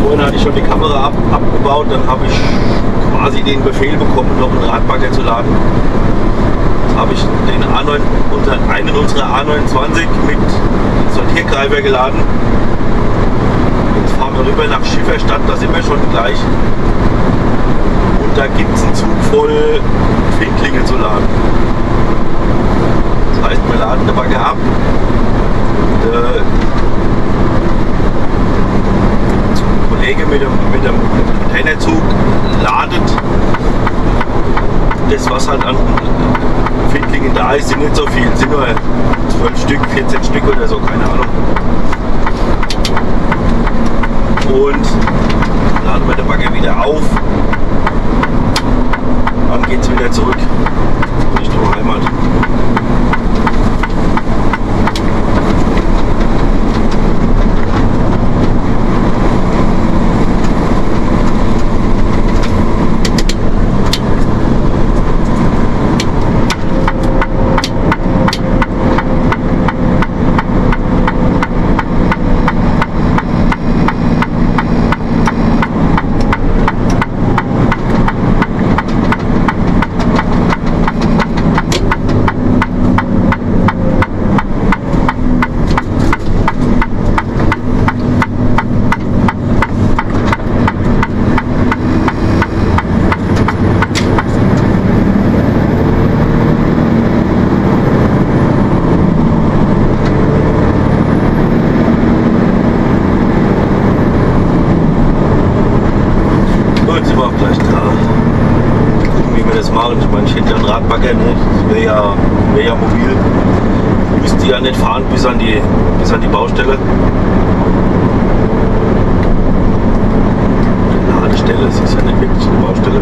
Vorhin hatte ich schon die Kamera abgebaut, dann habe ich quasi den Befehl bekommen, noch einen Radbagger zu laden. Jetzt habe ich den einen unserer A29 mit Sortiergreifer geladen. Jetzt fahren wir rüber nach Schifferstadt, da sind wir schon gleich. Und da gibt es einen Zug voll Findlinge zu laden. Das heißt, wir laden den Bagger ab. Der Kollege mit dem Containerzug ladet das, was halt an Findlingen da ist, sind nicht so viel, sind nur 12 Stück, 14 Stück oder so, keine Ahnung. Und dann laden wir den Bagger wieder auf, dann geht es wieder zurück Richtung Heimat. Ich meine, ich hätte ja einen Radbagger, ne? Das wäre ja mobil. Ich müsste ja nicht fahren bis an die Baustelle. Die Ladestelle, es ist ja nicht wirklich eine Baustelle.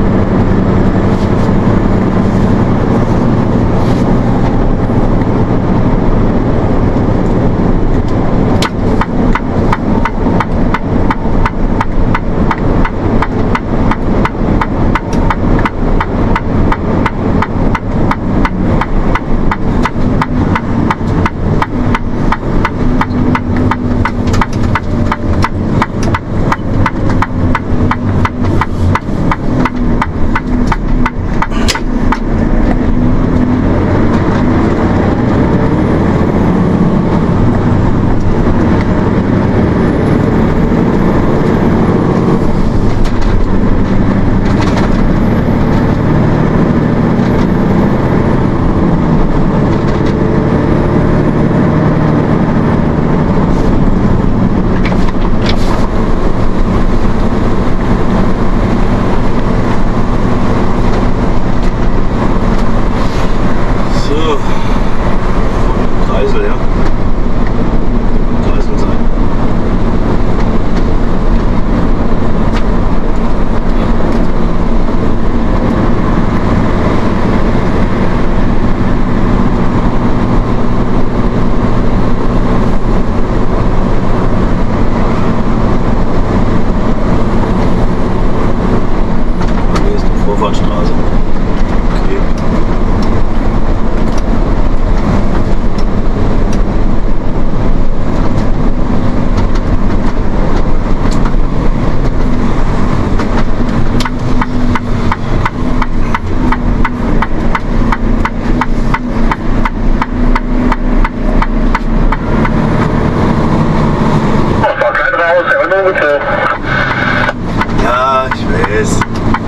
Ja, ich weiß.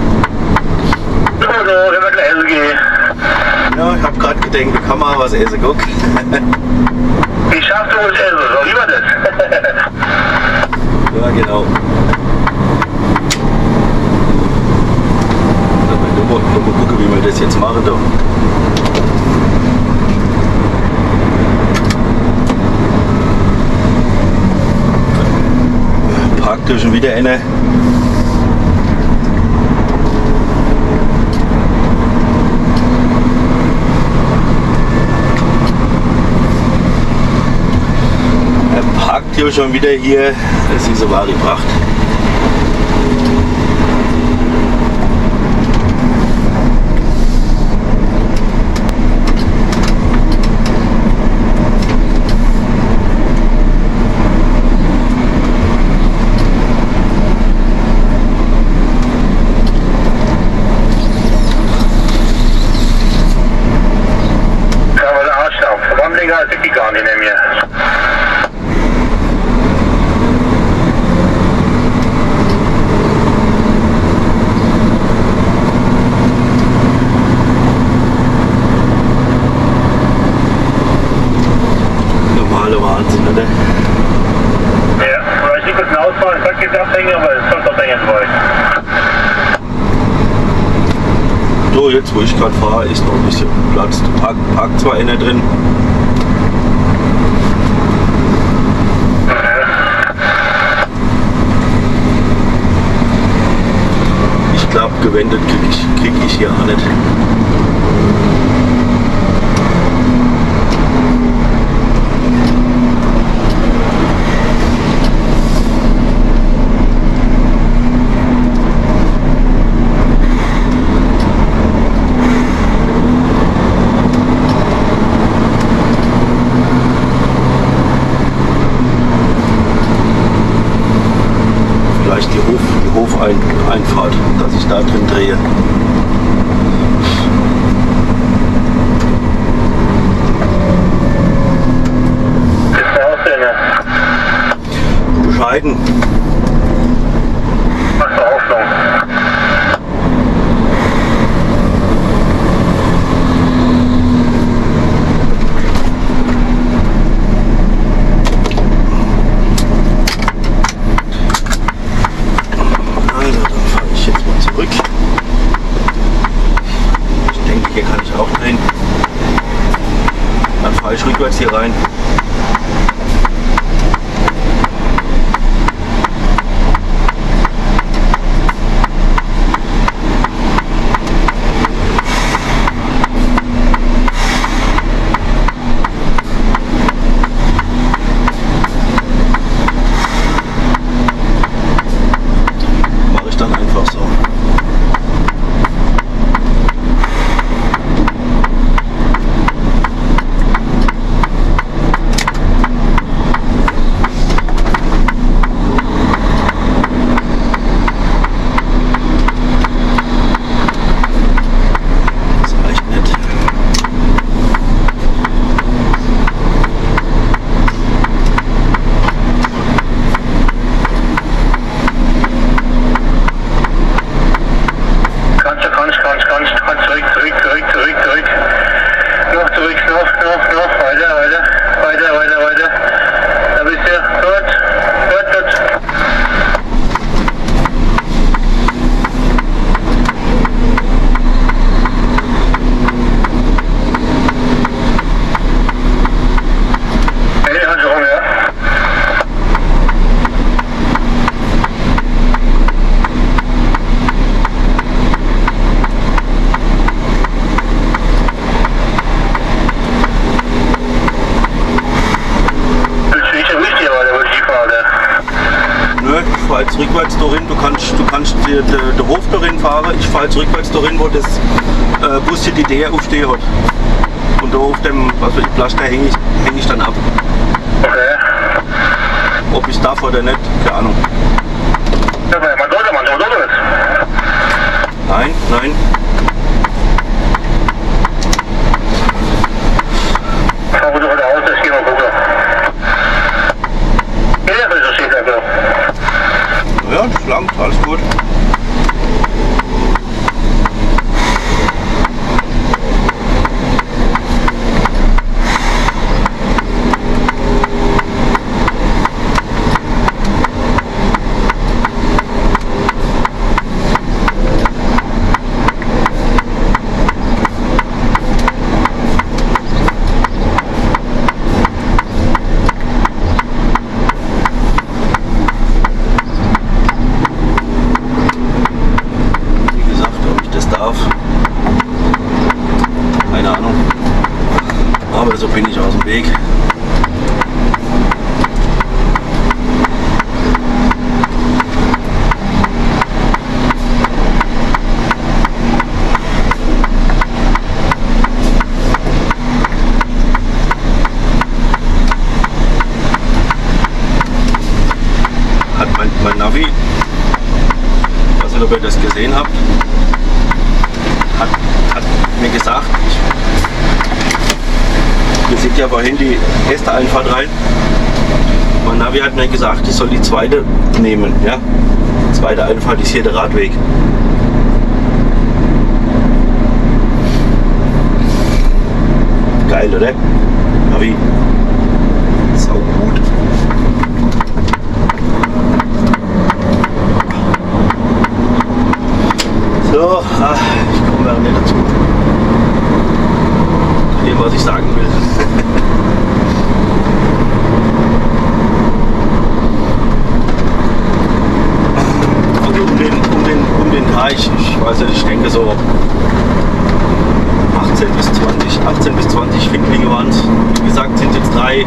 Ja, ich hab gerade gedacht, du kann mal was essen, guck. Ich schaff du was essen, so lieber das. Ja, genau. Nur mal gucken, wie wir das jetzt machen da. Parkt da schon wieder eine. Parkt hier schon wieder hier, das ist eine wahre Pracht. jetzt wo ich gerade fahre, ist noch ein bisschen Platz. Parkt zwar einer drin. Ich glaube, gewendet krieg ich hier auch nicht. Die Hofeinfahrt, dass ich da drin drehe. Bescheiden. Machst du Hoffnung? Hier kann ich auch drehen. Dann fahre ich rückwärts hier rein. Mache ich dann einfach so. Weiter. Da bist du. Dort. Hey, kannst du rum, ja? Ich fahre jetzt rückwärts dahin, du kannst den Hof darin fahren, ich fahre jetzt rückwärts dahin, wo das Bus die DR aufstehen hat. Und da auf dem Pflaster häng ich dann ab. Okay. Ob ich darf oder nicht, keine Ahnung. Ja, man sollte es. Nein. Fahr bitte heute aus, das gehen wir gucken. Ja, das steht einfach. Ja, das langt, alles gut. Keine Ahnung, aber so bin ich aus dem Weg. Hat mein Navi, ich weiß nicht, ob ihr das gesehen habt, hat mir gesagt, wir sind ja vorhin die erste Einfahrt rein. Mein Navi hat mir gesagt, ich soll die zweite nehmen. Ja? Die zweite Einfahrt ist hier der Radweg. Geil, oder? Navi. Sau gut. So, ich komme da nicht dazu. verstehen, was ich sagen will. Also um den Teich, ich weiß nicht, ich denke so 18 bis 20 Findlinge waren es. Wie gesagt, sind jetzt 3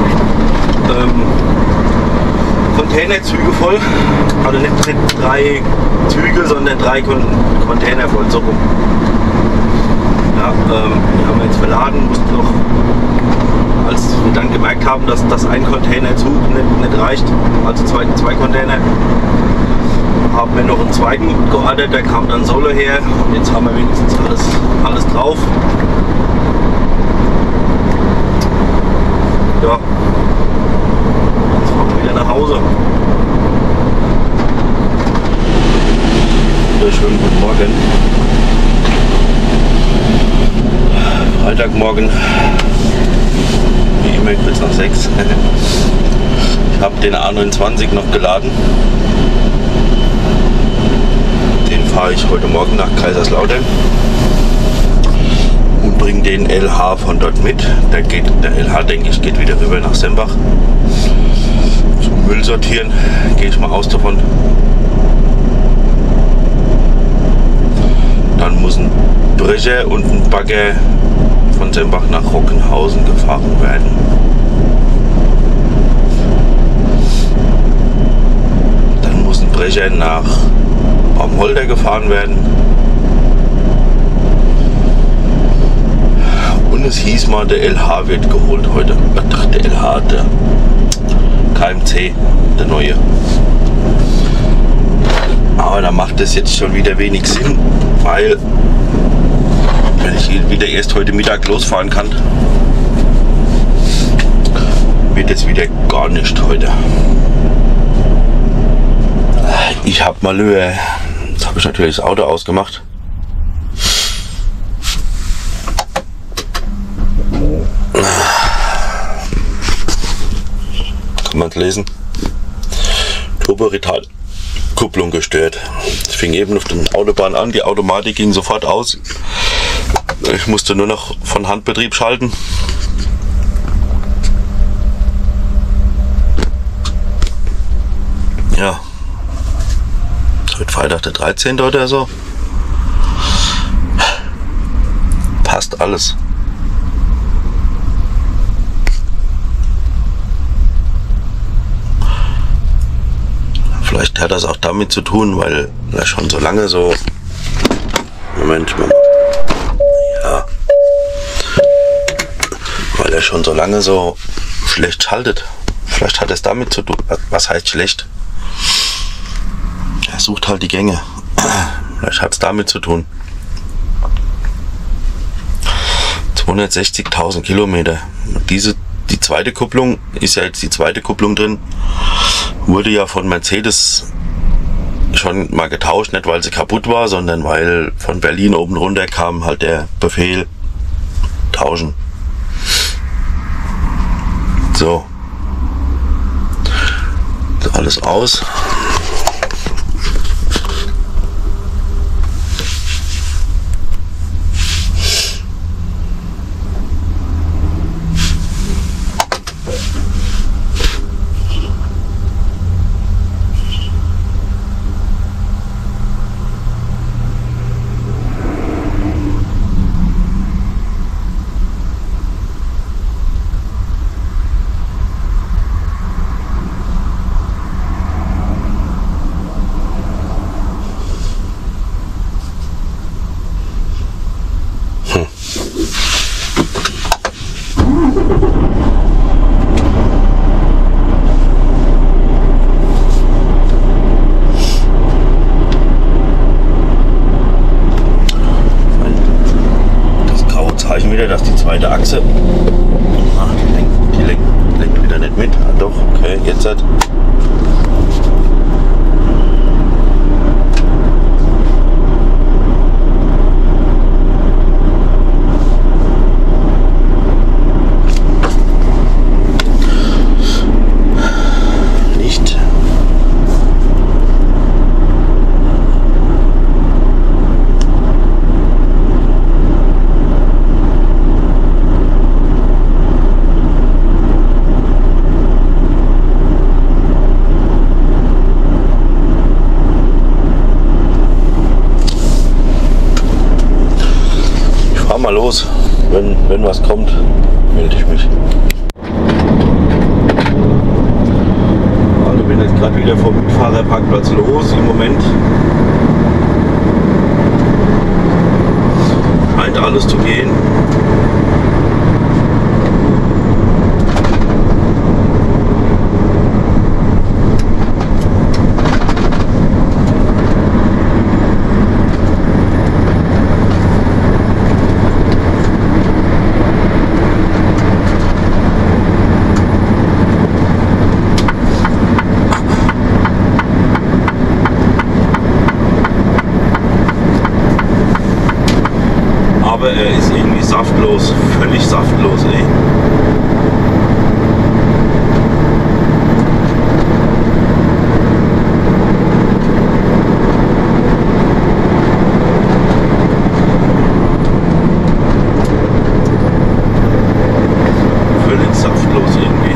Containerzüge voll. Also nicht 3 Züge, sondern 3 Container voll, so rum. Ja, die haben wir jetzt verladen, mussten noch, als wir dann gemerkt haben, dass ein Containerzug nicht reicht, also zwei Container, haben wir noch einen zweiten geordert, der kam dann solo her und jetzt haben wir wenigstens alles drauf. Ja, jetzt fahren wir wieder nach Hause. Schönen guten Morgen. Freitagmorgen, wie immer kurz nach 6. Ich habe den A29 noch geladen. Den fahre ich heute Morgen nach Kaiserslautern und bringe den LH von dort mit. Der LH, denke ich, geht wieder rüber nach Sembach zum Müll sortieren. Gehe ich mal aus davon. Dann muss ein Brecher und ein Bagger von Sembach nach Rockenhausen gefahren werden. Dann muss ein Brecher nach Baumholder gefahren werden. Und es hieß mal, der LH wird geholt heute. Ach, der LH, der KMC, der neue. Aber da macht es jetzt schon wieder wenig Sinn, weil wenn ich wieder erst heute Mittag losfahren kann, wird es wieder gar nicht heute. Ich habe mal jetzt habe ich natürlich das Auto ausgemacht. Kann man es lesen? Turboretardkupplung gestört. Ich fing eben auf der Autobahn an, die Automatik ging sofort aus. Ich musste nur noch von Handbetrieb schalten. Ja. Heute Freitag der 13. oder so. Passt alles. Vielleicht hat das auch damit zu tun, weil er schon so lange so... Moment. Ja. Weil er schon so lange so schlecht schaltet. Vielleicht hat es damit zu tun. Was heißt schlecht? Er sucht halt die Gänge. Vielleicht hat es damit zu tun. 260.000 Kilometer. Die zweite Kupplung, ist ja jetzt die zweite Kupplung drin, wurde ja von Mercedes schon mal getauscht, nicht weil sie kaputt war, sondern weil von Berlin oben runter kam halt der Befehl tauschen. So. Alles aus. Wieder, dass die zweite Achse, die lenkt wieder nicht mit. Ah, doch, okay, jetzt hat. Nicht. mal los. Wenn was kommt, melde ich mich. Also bin jetzt gerade wieder vom Fahrerparkplatz los. Im Moment scheint alles zu gehen. Aber er ist irgendwie saftlos, völlig saftlos, ey. Völlig saftlos irgendwie.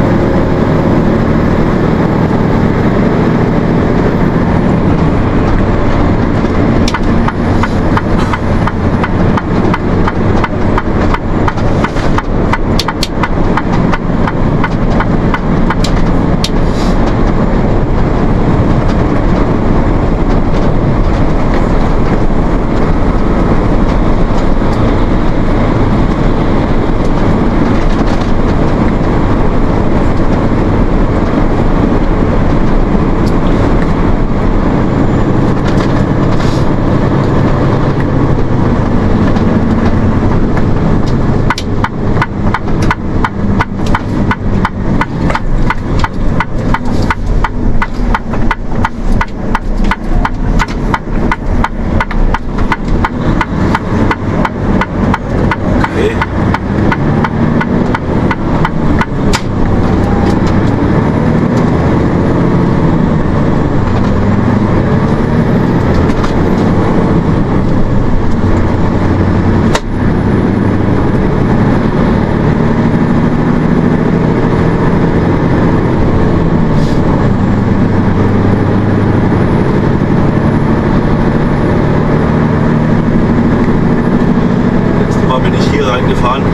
Bin ich hier reingefahren.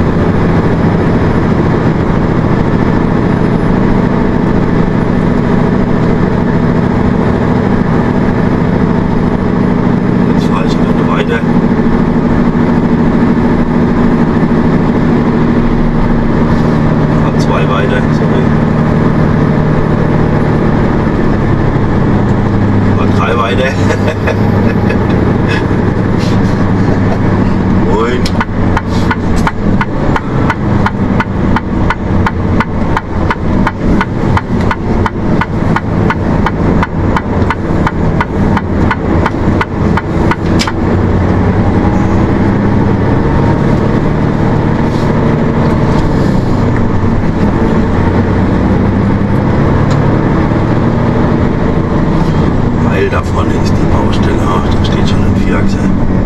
Jetzt fahre ich eine weiter. Fahre zwei weiter, sorry. Fahre drei weiter. Moin. Da vorne ist die Baustelle. Ach, da steht schon ein Vierachser.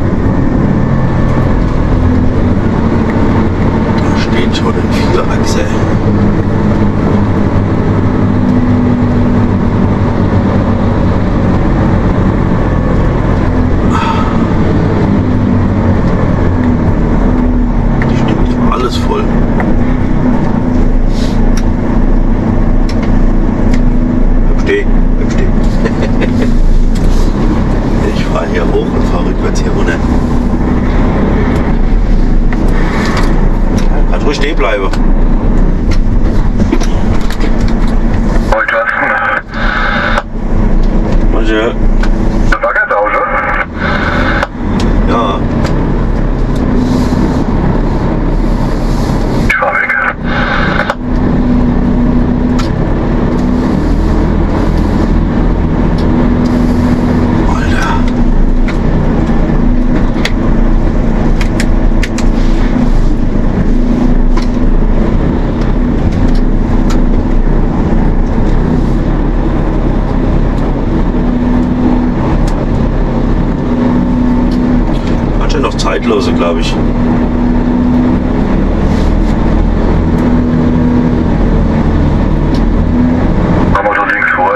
Da steht schon ein Vierachser. Die steht alles voll. Bleib stehen. Ich fahre hier hoch und fahre rückwärts hier runter. Kann ruhig stehen bleiben. Wollt was? Manche. Das war ganz Hause. Ja. Ich fahr weg. Zeitlose, glaube ich. Motor links vor.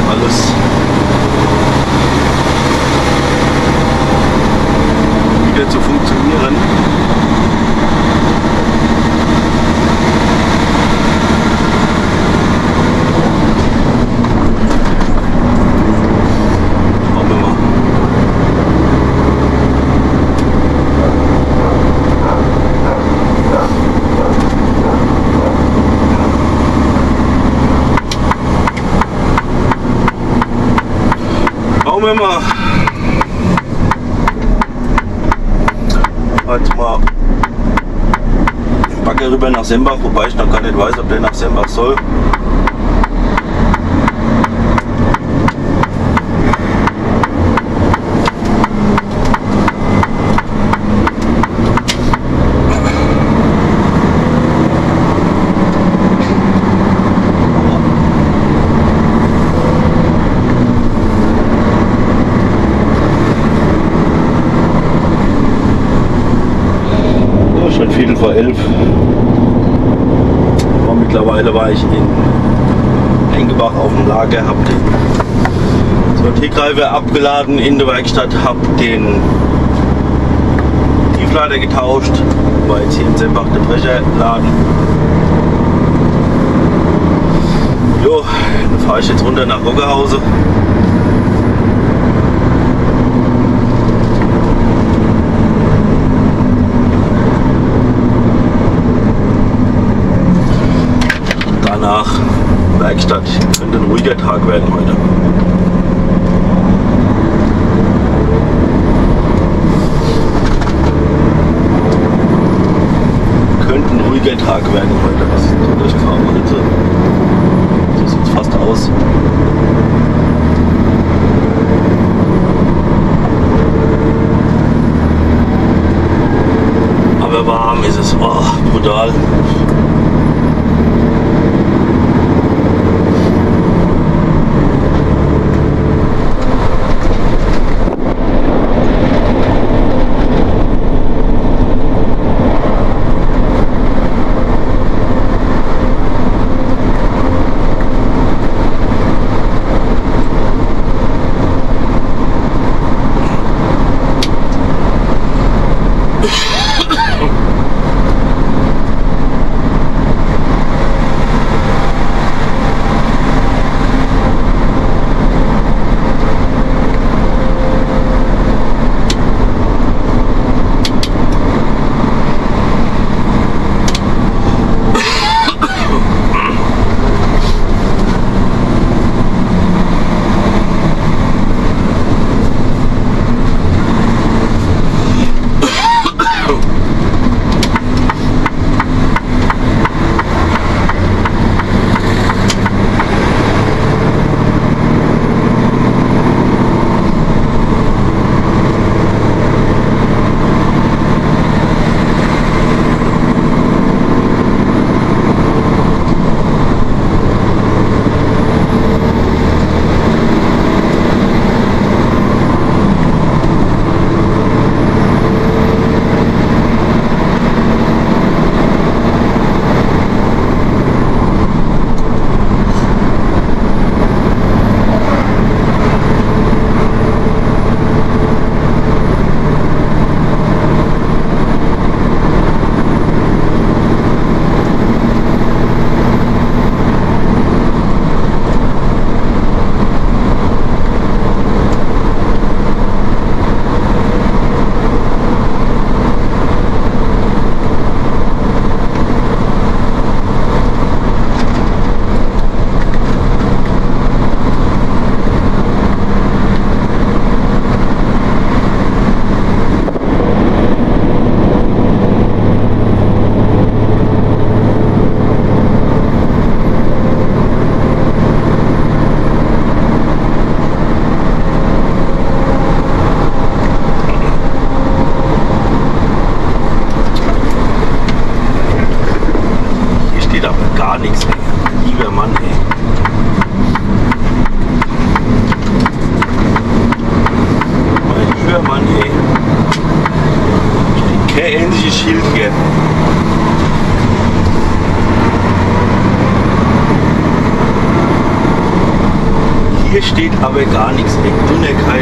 alles wieder zu funktionieren. Schauen wir mal. Schauen wir mal. Jetzt mal den Bagger rüber nach Sembach, wobei ich noch gar nicht weiß, ob der nach Sembach soll. Schon Viertel vor 11. Aber mittlerweile war ich in Engebach auf dem Lager, habe den Sortiergreifer abgeladen in der Werkstatt, habe den Tieflader getauscht, war jetzt hier in Sembach der Brecherladen. Jo, dann fahre ich jetzt runter nach Roggerhause. Danach Werkstatt. Könnte ein ruhiger Tag werden heute. Könnte ein ruhiger Tag werden heute. Das ist so durchgefahren heute. So sieht es fast aus. Aber warm ist es. Oh, brutal. Hier steht aber gar nichts weg. Dunnerkeil.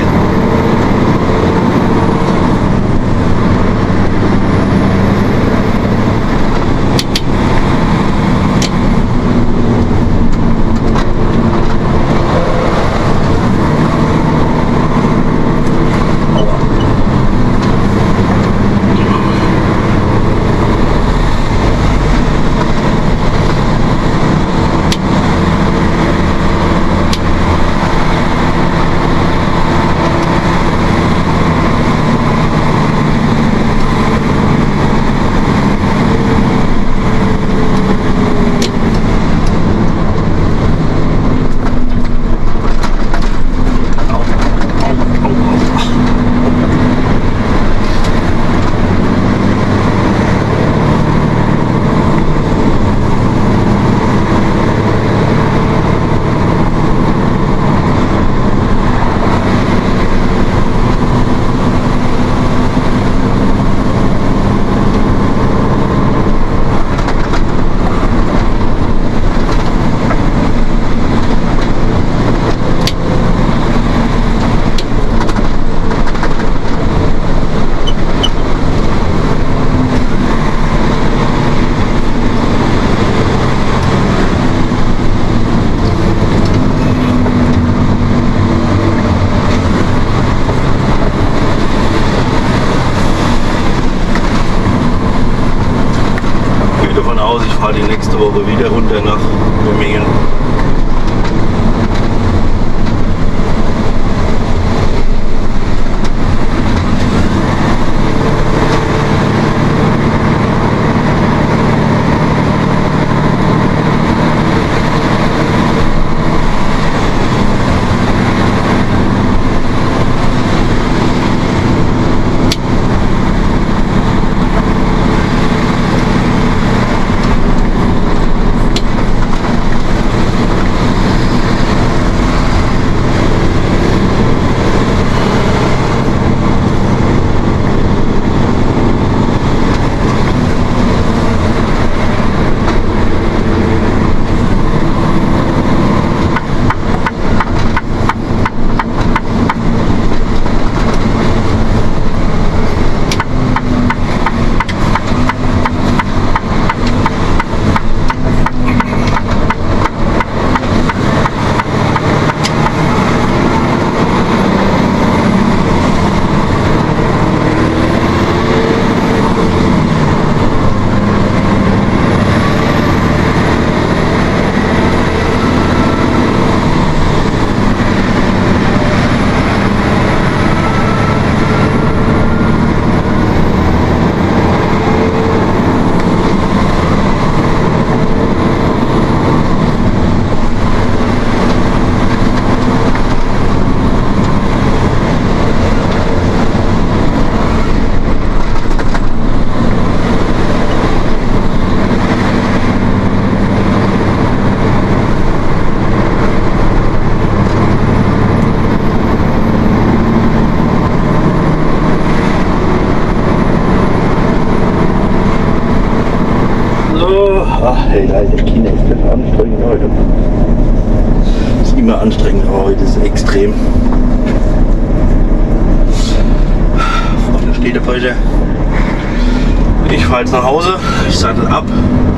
Ich fahre die nächste Woche wieder runter nach Memmingen. Hey, Alter, China ist das anstrengend heute. Ist immer anstrengend, aber heute ist es extrem. Vorne steht der Falsche. Ich fahre jetzt nach Hause, ich sattel ab.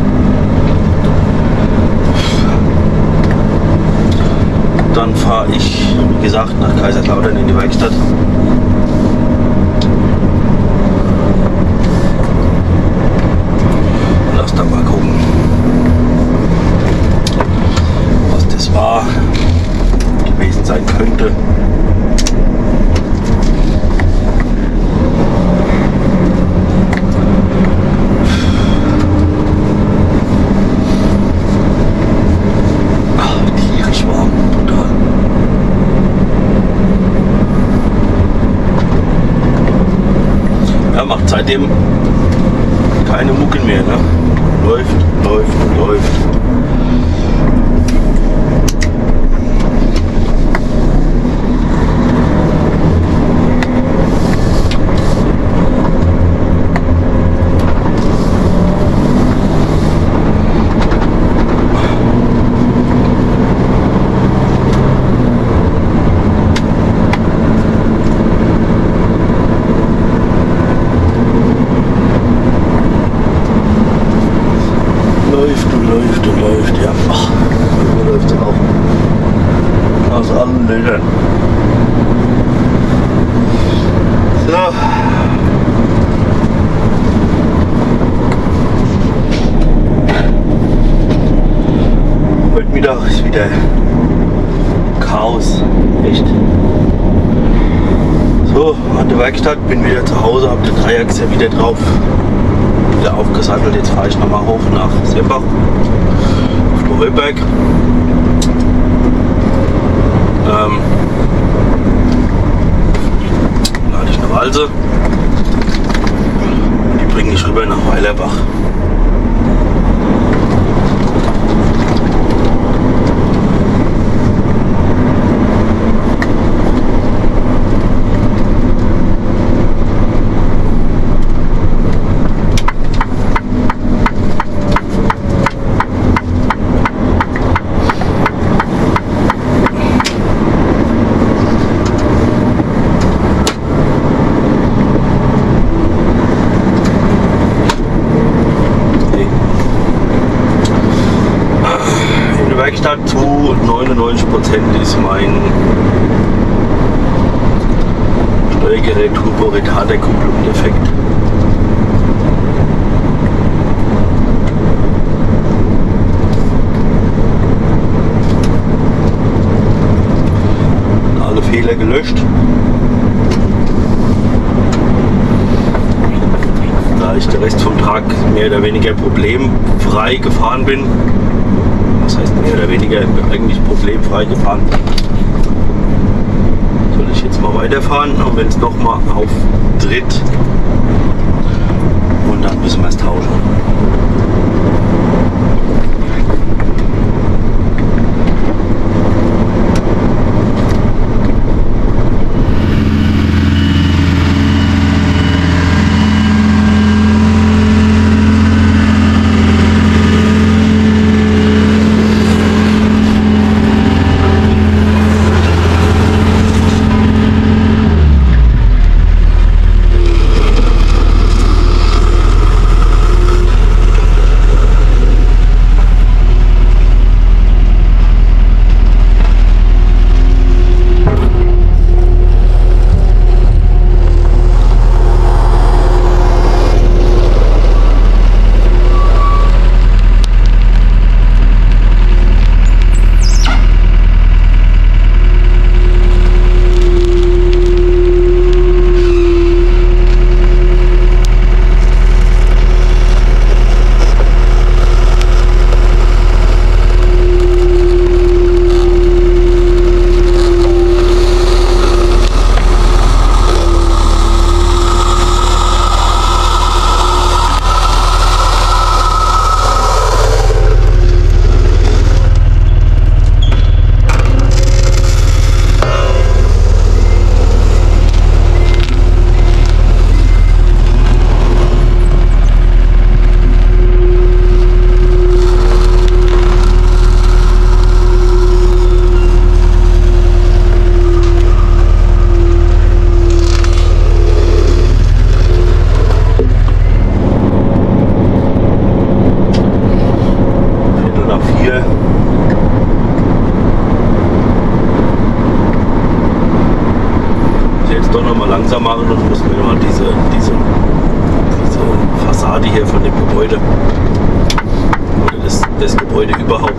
Dann fahre ich, wie gesagt, nach Kaiserslautern in die Werkstatt. Lass da mal gucken, was das war, gewesen sein könnte. Tierisch warm, total. Ja, macht seitdem keine Mucken mehr, ne? Läuft, läuft, läuft. Eltern. So. Heute Mittag ist wieder Chaos. Echt. So, an der Werkstatt, bin wieder zu Hause, hab den Dreiachs ja wieder drauf. Wieder aufgesattelt. Jetzt fahre ich nochmal hoch nach Sempach auf den Heuberg. Lade ich eine Walze und die bringe ich rüber nach Weilerbach. Werkstatt zu 99% ist mein Steuergerät Turbo-Retarderkupplung defekt. Alle Fehler gelöscht. Da ich den Rest vom Tag mehr oder weniger problemfrei gefahren bin, das heißt mehr oder weniger eigentlich problemfrei gefahren, soll ich jetzt mal weiterfahren, und wenn es nochmal auftritt, und dann müssen wir es tauschen. Langsam machen und muss mir mal diese Fassade hier von dem Gebäude oder das Gebäude überhaupt.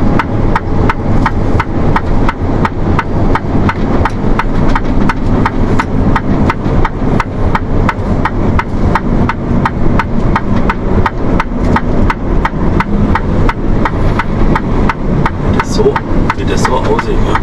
Wie das so aussehen, ja.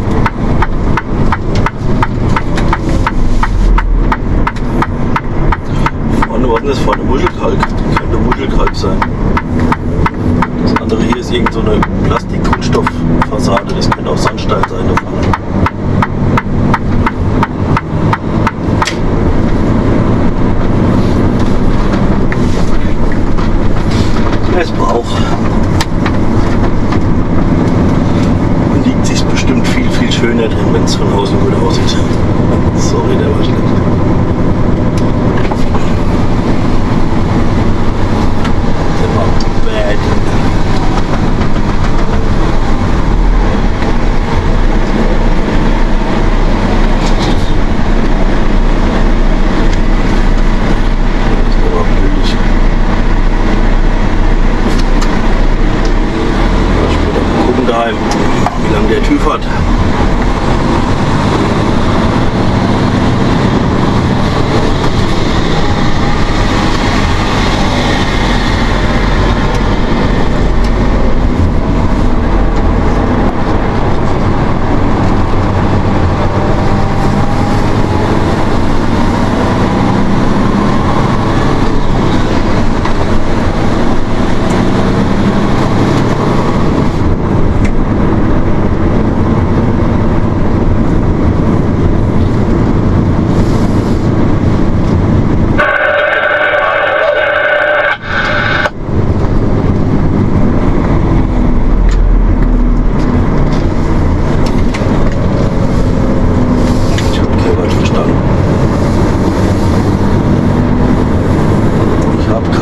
Das ist vorne Muschelkalk, könnte Muschelkalk sein. Das andere hier ist irgend so eine Plastik-Kunststoff-Fassade, das könnte auch Sandstein sein da vorne. Es braucht. Und liegt sich bestimmt viel, viel schöner drin, wenn es von außen gut aussieht. Sorry, der war schlecht.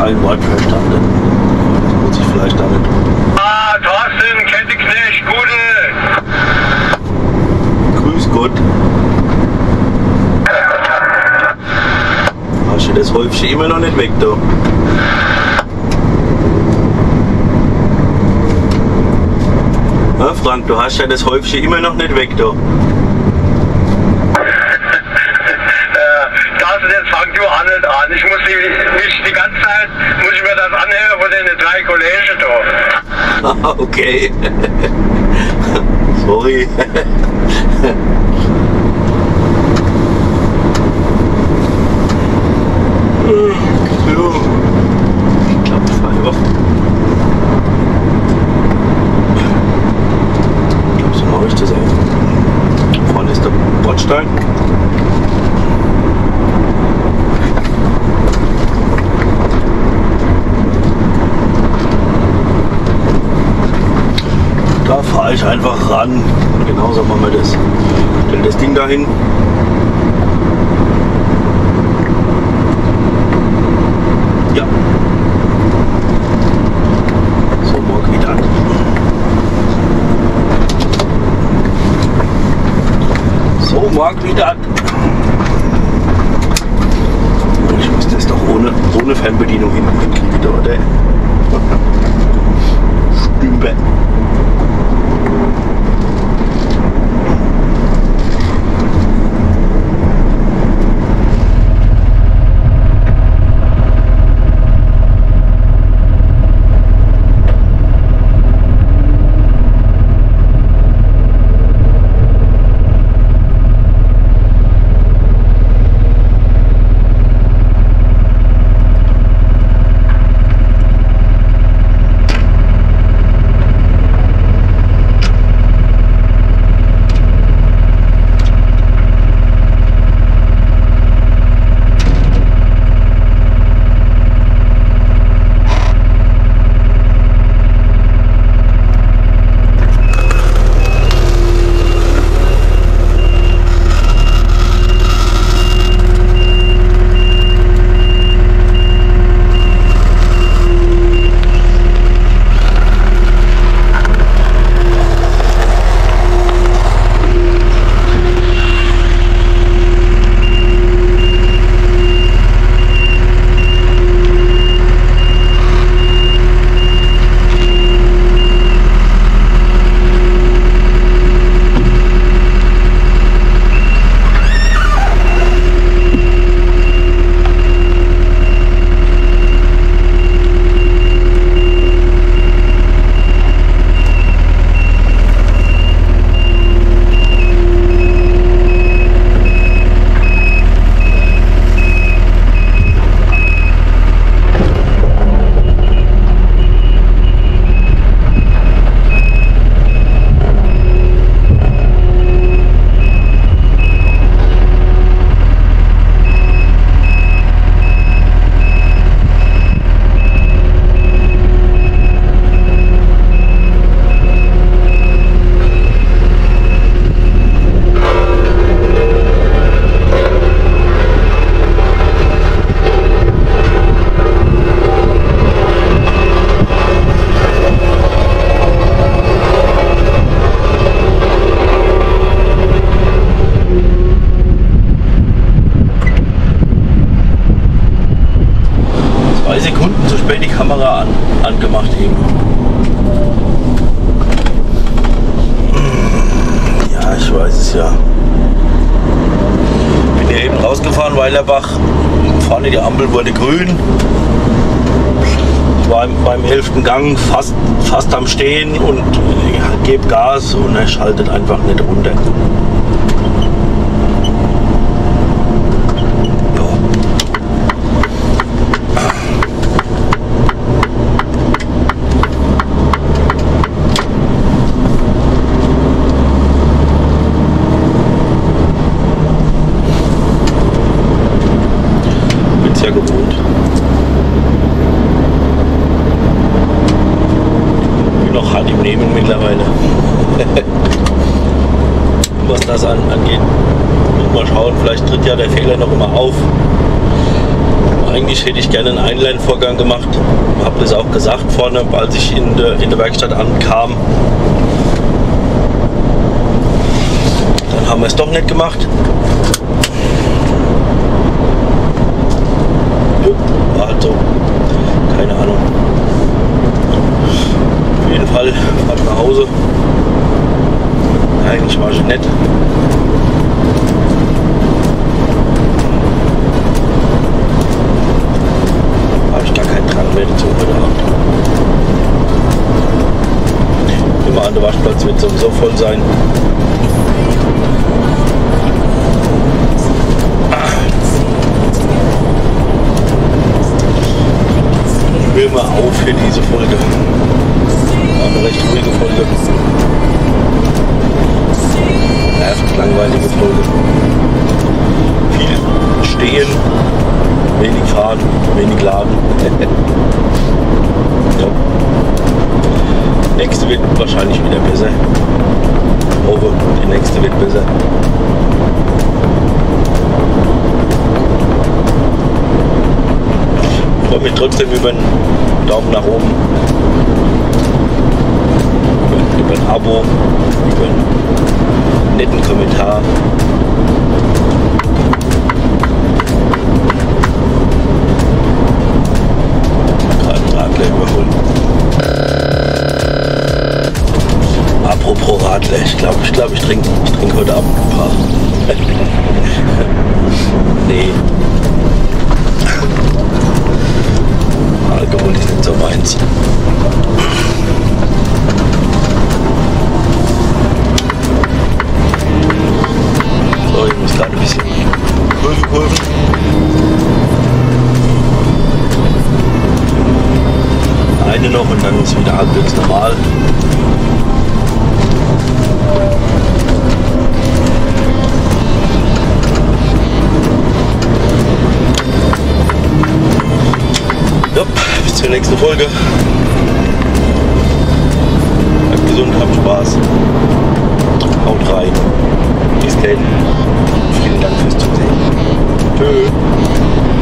kein Wort verstanden. Das muss ich vielleicht damit. Ah, Thorsten, Ketteknecht, Gute. Grüß Gott. Hast du das Häufchen immer noch nicht weg, da? Ja, Frank, du hast ja das Häufchen immer noch nicht weg, da. Thorsten, jetzt fang du an nicht an. Ich muss mich die ganze Zeit, muss ich mir das anhören von den 3 Kollegen da. Ah, okay. Sorry. So. Ich glaube, ich fahre einfach. Ich glaube, so mache ich das auch. Vorne ist der Bordstein. Da fahre ich einfach ran. Genauso machen wir das. Stell das Ding dahin. Ja. So, morgen wieder an. So, morgen wieder an. Ich muss das doch ohne Fernbedienung hinkriegen, oder? Stümper. angemacht eben. Ja, ich weiß es ja. Bin hier eben rausgefahren, Weilerbach. Vorne die Ampel wurde grün. Ich war beim 11. Gang fast am Stehen und gebe Gas und er schaltet einfach nicht runter. Mittlerweile. Was das angeht. Mal schauen, vielleicht tritt ja der Fehler noch immer auf. eigentlich hätte ich gerne einen Einlernvorgang gemacht. Habe das auch gesagt vorne, als ich in der Werkstatt ankam. Dann haben wir es doch nicht gemacht. Also, keine Ahnung. Auf jeden Fall fahrt nach Hause. Eigentlich war ich nett. Habe ich gar keinen Drang mehr dazu heute Abend. Immer an der Waschplatz wird sowieso voll sein. Ich höre mal auf für diese Folge. War eine recht ruhige Folge. Nervig langweilige Folge. Viel stehen, wenig fahren, wenig laden. Ja. Nächste wird wahrscheinlich wieder besser. Ich hoffe, die nächste wird besser. Ich freue mich trotzdem über einen Daumen nach oben, über ein Abo, über einen netten Kommentar. Gerade einen Radler überholen. Apropos Radler, ich glaube, ich trinke heute Abend ein paar. Nee. Alkohol ist nicht so meins. So, ich muss gerade ein bisschen Kurven. Eine noch und dann ist wieder halbwegs normal. Ja, bis zur nächsten Folge. Bleibt gesund, habt Spaß. Haut rein. Bis dann. Vielen Dank fürs Zusehen. Tschö.